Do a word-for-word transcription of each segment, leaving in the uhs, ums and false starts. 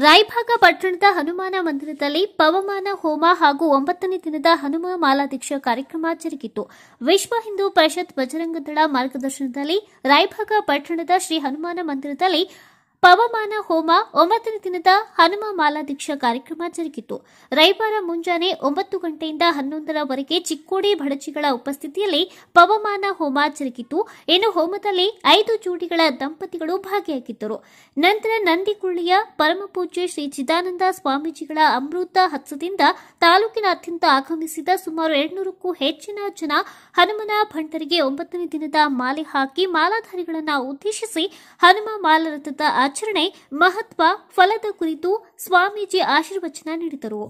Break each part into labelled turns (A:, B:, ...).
A: ರಾಯಭಾಗ ಪಟ್ಟಣದ ಹನುಮಾನ ಮಂದಿರದಲ್ಲಿ ಪವಮಾನ ಹೋಮ ಹಾಗೂ ಒಂಬತ್ತನೇ ದಿನದ ಹನುಮ ಮಾಲಾದೀಕ್ಷಾ ಕಾರ್ಯಕ್ರಮ ಜರುಗಿತು. ವಿಶ್ವ ಹಿಂದೂ ಪರಿಷತ್ ಬಜರಂಗ ದಳ ಮಾರ್ಗದರ್ಶನದಲ್ಲಿ ರಾಯಭಾಗ ಪಟ್ಟಣದ ಶ್ರೀ ಹನುಮಾನ ಮಂದಿರದಲ್ಲಿ ಪವಮಾನ ಹೋಮ ಒಂಬತ್ತನೇ ದಿನದ ಹನುಮ ಮಾಲಾದೀಕ್ಷಾ ಕಾರ್ಯಕ್ರಮ ಜರುಗಿತು. ರವಿವಾರ ಮುಂಜಾನೆ ಒಂಬತ್ತು ಗಂಟೆಯಿಂದ ಹನ್ನೊಂದರವರೆಗೆ ಚಿಕ್ಕೋಡಿ ಬಡಜಿಗಳ ಉಪಸ್ಥಿತಿಯಲ್ಲಿ ಪವಮಾನ ಹೋಮ ಜರುಗಿತು. ಇನ್ನು ಹೋಮದಲ್ಲಿ ಐದು ಜೋಡಿಗಳ ದಂಪತಿಗಳು ಭಾಗಿಯಾಗಿದ್ದರು. ನಂತರ ನಂದಿಗುಳ್ಳಿಯ ಪರಮಪೂಜ್ಯ ಶ್ರೀ ಚಿದಾನಂದ ಸ್ವಾಮೀಜಿಗಳ ಅಮೃತ ಹಸ್ತದಿಂದ ತಾಲೂಕಿನಾದ್ಯಂತ ಆಗಮಿಸಿದ ಸುಮಾರು ಎರಡ್ನೂರಕ್ಕೂ ಹೆಚ್ಚಿನ ಜನ ಹನುಮನ ಭಂಡರಿಗೆ ಒಂಬತ್ತನೇ ದಿನದ ಮಾಲೆ ಹಾಕಿ ಮಾಲಾಧಾರಿಗಳನ್ನು ಉದ್ದೇಶಿಸಿ ಹನುಮ ಮಾಲರಥದ ಆಚರಣೆ ಮಹತ್ವ ಫಲದ ಕುರಿತು ಸ್ವಾಮೀಜಿ ಆಶೀರ್ವಚನ ನೀಡಿದರು.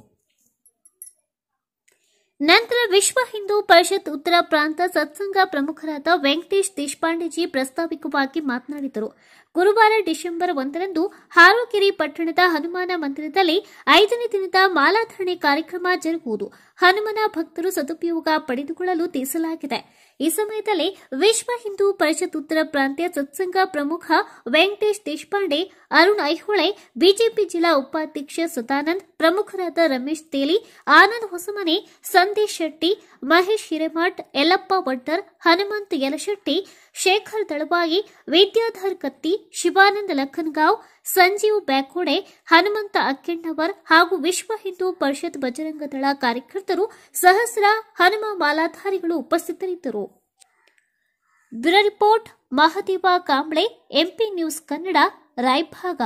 A: ನಂತರ ವಿಶ್ವ ಹಿಂದೂ ಪರಿಷತ್ ಉತ್ತರ ಪ್ರಾಂತ ಸತ್ಸಂಗ ಪ್ರಮುಖರಾದ ವೆಂಕಟೇಶ್ ದೇಶಪಾಂಡೆಜಿ ಪ್ರಾಸ್ತಾವಿಕವಾಗಿ ಮಾತನಾಡಿದರು. ಗುರುವಾರ ಡಿಸೆಂಬರ್ ಒಂದರಂದು ಹಾರೋಕೆರೆ ಪಟ್ಟಣದ ಹನುಮಾನ ಮಂದಿರದಲ್ಲಿ ಐದನೇ ದಿನದ ಮಾಲಾಧಾರಣೆ ಕಾರ್ಯಕ್ರಮ ಜರುಗುವುದು. ಹನುಮನ ಭಕ್ತರು ಸದುಪಯೋಗ ಪಡೆದುಕೊಳ್ಳಲು ತಿಳಿಸಲಾಗಿದೆ. ಈ ಸಮಯದಲ್ಲಿ ವಿಶ್ವ ಹಿಂದೂ ಪರಿಷತ್ ಉತ್ತರ ಪ್ರಾಂತ್ಯ ಸತ್ಸಂಗ ಪ್ರಮುಖ ವೆಂಕಟೇಶ್ ದೇಶಪಾಂಡೆ, ಅರುಣ್ ಐಹೊಳೆ, ಬಿಜೆಪಿ ಜಿಲ್ಲಾ ಉಪಾಧ್ಯಕ್ಷ ಸದಾನಂದ್, ಪ್ರಮುಖರಾದ ರಮೇಶ್ ತೇಲಿ, ಆನಂದ್ ಹೊಸಮನೆ, ಸಂದೇಶ್ ಶೆಟ್ಟಿ, ಮಹೇಶ್ ಹಿರೇಮಠ್, ಯಲ್ಲಪ್ಪ ವಡ್ಡರ್, ಹನುಮಂತ್ ಯಲಶೆಟ್ಟಿ, ಶೇಖರ್ ದಳವಾಯಿ, ವಿದ್ಯಾಧರ್ ಕತ್ತಿ, ಶಿವಾನಂದ ಲಖನ್ಗಾಂವ್, ಸಂಜೀವ್ ಬ್ಯಾಕೋಡೆ, ಹನುಮಂತ ಅಕ್ಕೆಣ್ಣವರ್ ಹಾಗೂ ವಿಶ್ವ ಹಿಂದೂ ಪರಿಷತ್ ಬಜರಂಗ ದಳ ಕಾರ್ಯಕರ್ತರು, ಸಹಸ್ರ ಹನುಮ ಮಾಲಾಧಾರಿಗಳು ಉಪಸ್ಥಿತರಿದ್ದರು. Bureau report Mahadeva Kamble, MP news Kannada, Raybag.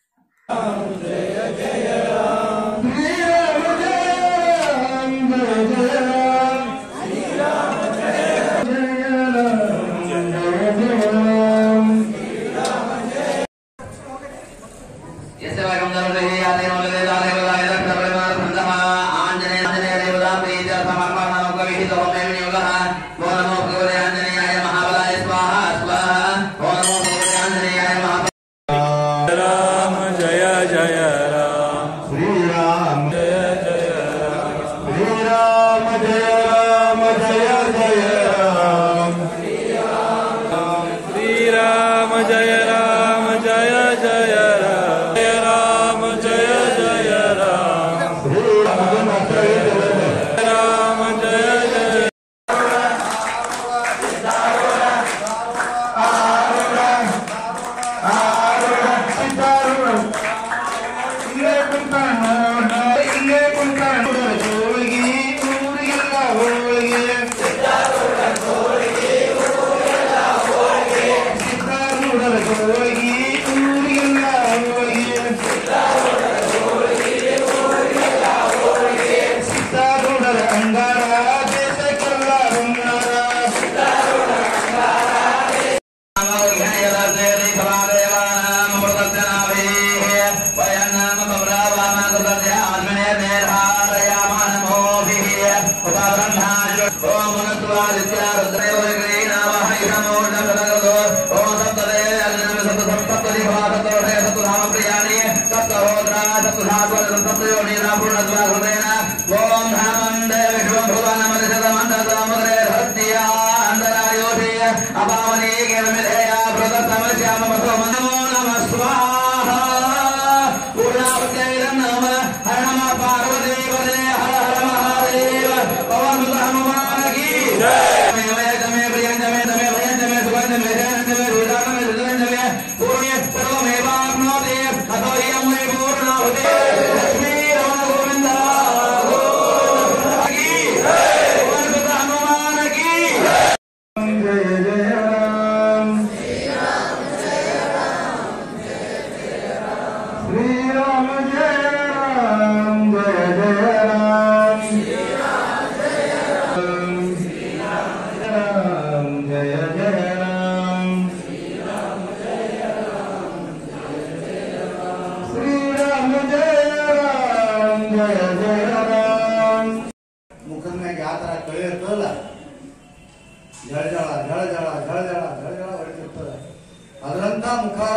B: ಅದರಂತ ಮುಖಾರ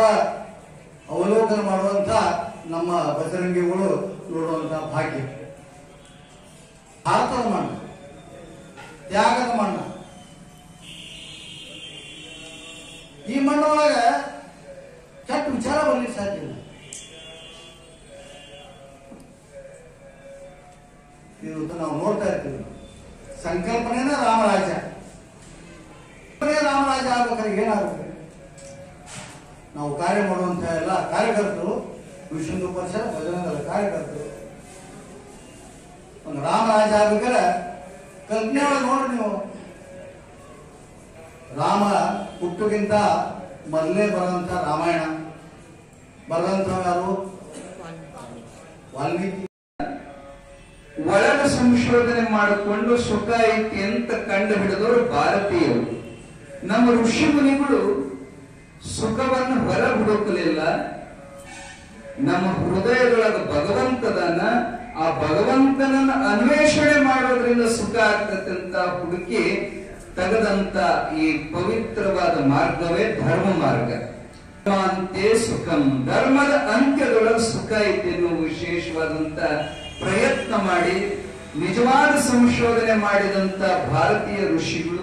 B: ಅವಲೋಕನ ಮಾಡುವಂತ ನಮ್ಮ ಬಸರಂಗಿಗಳು ನೋಡುವಂತ ಭಾಗ್ಯ. ಭಾರತದ ಮಣ್ಣು, ತ್ಯಾಗದ ಮಣ್ಣು. ಈ ಮಣ್ಣೊಳಗ ಕೆಟ್ಟ ವಿಚಾರ ಬರ್ಲಿಕ್ಕೆ ಸಾಧ್ಯ ಇಲ್ಲ. ಸಂಕಲ್ಪನೆನ ರಾಮರಾಜ್ಯ. ರಾಮರಾಜ ಆಗ್ಬೇಕಾದ್ರೆ ಏನಾಗುತ್ತೆ? ನಾವು ಕಾರ್ಯ ಮಾಡುವಂತ ಎಲ್ಲ ಕಾರ್ಯಕರ್ತರು, ವಿಶ್ವ ಹಿಂದೂ ಪರಿಷತ್ ಭಜನಗಳ ಕಾರ್ಯಕರ್ತರು ಒಂದು ರಾಮರಾಜ ಆಗ್ಬೇಕಾದ್ರೆ ಕಲ್ಪನೆ ಒಳಗೆ ನೋಡ್ರಿ ನೀವು. ರಾಮ ಹುಟ್ಟುಗಿಂತ ಮೊದಲೇ ಬರೋಂಥ ರಾಮಾಯಣ ಬರೆದಂತ ಯಾರು? ವಾಲ್ಮೀಕಿ.
C: ಒಳಗ ಸಂಶೋಧನೆ ಮಾಡಿಕೊಂಡು ಸುಖ ಐತಿ ಅಂತ ಕಂಡು ಹಿಡಿದವರು ಭಾರತೀಯರು. ನಮ್ಮ ಋಷಿ ಮುನಿಗಳು ಸುಖವನ್ನು ಹೊರ ಹುಡುಕಲಿಲ್ಲ. ನಮ್ಮ ಹೃದಯದೊಳಗ ಭಗವಂತದನ್ನ, ಆ ಭಗವಂತನನ್ನ ಅನ್ವೇಷಣೆ ಮಾಡೋದ್ರಿಂದ ಸುಖ ಆಗ್ತದೆ ಅಂತ ಹುಡುಕಿ ತೆಗೆದಂತ ಈ ಪವಿತ್ರವಾದ ಮಾರ್ಗವೇ ಧರ್ಮ ಮಾರ್ಗ. ಅಂತೆ ಸುಖಂ, ಧರ್ಮದ ಅಂತ್ಯದೊಳಗೆ ಸುಖ ಐತಿ ಎನ್ನುವ ವಿಶೇಷವಾದಂತ ಪ್ರಯತ್ನ ಮಾಡಿ ನಿಜವಾದ ಸಂಶೋಧನೆ ಮಾಡಿದಂತ ಭಾರತೀಯ ಋಷಿಗಳು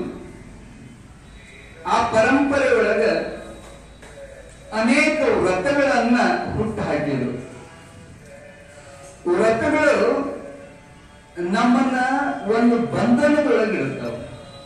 C: ಆ ಪರಂಪರೆಯೊಳಗ ಅನೇಕ ವ್ರತಗಳನ್ನ ಹುಟ್ಟು ಹಾಕಿದರು. ವ್ರತಗಳು ನಮ್ಮನ್ನ ಒಂದು ಬಂಧನದೊಳಗಿರುತ್ತವೆ.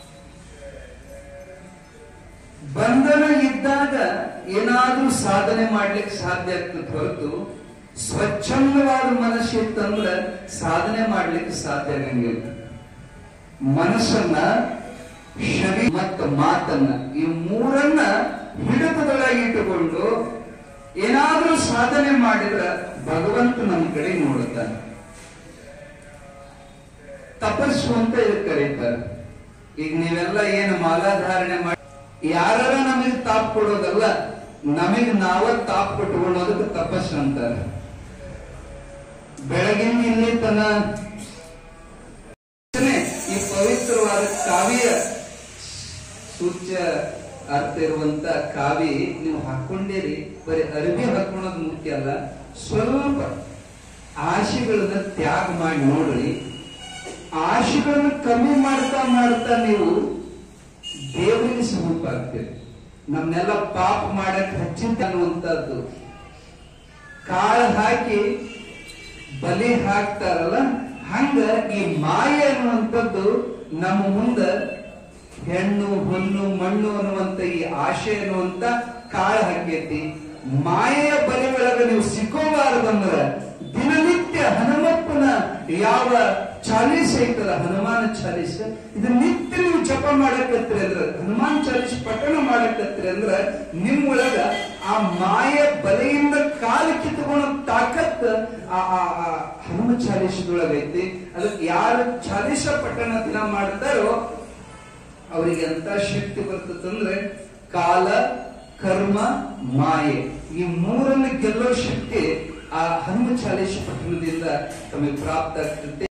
C: ಬಂಧನ ಇದ್ದಾಗ ಏನಾದ್ರೂ ಸಾಧನೆ ಮಾಡ್ಲಿಕ್ಕೆ ಸಾಧ್ಯ ಆಗ್ತದೆ ಹೊರತು ಸ್ವಚ್ಛಂದವಾದ ಮನಸ್ಸಿತ್ತಂದ್ರೆ ಸಾಧನೆ ಮಾಡ್ಲಿಕ್ಕೆ ಸಾಧ್ಯ ಆಗಂಗಿಲ್ಲ. ಮನಸ್ಸನ್ನ, ಶರೀರ ಮತ್ತು ಮಾತನ್ನ ಈ ಮೂರನ್ನ ಹಿಡಿತದೊಳಗೆ ಇಟ್ಟುಕೊಂಡು ಏನಾದ್ರೂ ಸಾಧನೆ ಮಾಡಿದ್ರೆ ಭಗವಂತ ನಮ್ಮ ಕಡೆ ನೋಡುತ್ತಾನೆ. ತಪಸ್ಸು ಅಂತ ಇದಕ್ಕೆ ಕರೀತಾರೆ. ಈಗ ನೀವೆಲ್ಲ ಏನು ಮಾಲಾಧಾರಣೆ ಮಾಡಿ ಯಾರ ನಮಗೆ ತಾಪ್ ಕೊಡೋದಲ್ಲ, ನಮಗೆ ನಾವ ತಾಪ್ ಕೊಟ್ಟುಕೊಳ್ಳೋದಕ್ಕೆ ತಪಸ್ಸು ಅಂತಾರೆ. ಬೆಳಗಿನ ಇಲ್ಲಿ ತನ ಈ ಪವಿತ್ರವಾದ ಕಾವ್ಯ ಸೂಚ್ಯ ಅರ್ಥ ಇರುವಂತ ಕಾವಿ ನೀವು ಹಾಕೊಂಡಿರಿ. ಬರೀ ಅರಿವಿ ಹಾಕೊಳ್ಳೋದು ಮುಖ್ಯ ಅಲ್ಲ, ಸ್ವಲ್ಪ ಆಶೆಗಳನ್ನ ತ್ಯಾಗ ಮಾಡಿ ನೋಡ್ರಿ. ಆಶೆಗಳನ್ನ ಕಮ್ಮಿ ಮಾಡ್ತಾ ಮಾಡ್ತಾ ನೀವು ದೇವರಿಗೆ ಸಮೀಪ ಆಗ್ತೀರಿ. ನಮ್ನೆಲ್ಲ ಪಾಪ ಮಾಡಕ್ ಹಚ್ಚಿಂತ ಅನ್ನುವಂಥದ್ದು ಕಾಳು ಹಾಕಿ ಬಲಿ ಹಾಕ್ತಾರಲ್ಲ, ಹಂಗ ಈ ಮಾಯೆ ಅನ್ನುವಂಥದ್ದು ನಮ್ಮ ಮುಂದ ಹೆಣ್ಣು ಹೊನ್ನು ಮಣ್ಣು ಅನ್ನುವಂತ ಈ ಆಶೆ ಅನ್ನುವಂತ ಕಾಳು ಹಾಕೈತಿ. ಮಾಯೆಯ ಬಲಿ ಒಳಗ ನೀವು ಸಿಕ್ಕೋಬಾರದಂದ್ರ ದಿನನಿತ್ಯ ಹನುಮಪ್ಪನ ಯಾವ ಚಾಲೀಸ್ ಐತಲ್ಲ, ಹನುಮಾನ ಚಾಲೀಸ್, ಇದು ನಿತ್ಯ ನೀವು ಜಪ ಮಾಡಕತ್ರಿ ಅಂದ್ರ, ಹನುಮಾನ್ ಚಾಲೀಸ್ ಪಠಣ ಮಾಡಕತ್ರಿ ಅಂದ್ರ ನಿಮ್ಮೊಳಗ ಆ ಮಾಯ ಬಲೆಯಿಂದ ಕಾಲು ಕಿತ್ತುಕೊಳ್ಳೋ ತಾಕತ್ ಆ ಹನುಮ ಚಾಲೀಸದೊಳಗೈತಿ. ಅದಕ್ಕೆ ಯಾರು ಚಾಲೀಸ ಪಠಣ ದಿನ ಮಾಡ್ತಾರೋ ಅವರಿಗೆ ಅಂತ ಶಕ್ತಿ ಬರ್ತದಂದ್ರೆ ಕಾಲ, ಕರ್ಮ, ಮಾಯೆ ಈ ಮೂರನ್ನು ಗೆಲ್ಲೋ ಶಕ್ತಿ ಆ ಹನುಮ ಚಾಲೀಸ ಪಠಣದಿಂದ ತಮಗೆ ಪ್ರಾಪ್ತ ಆಗ್ತದೆ.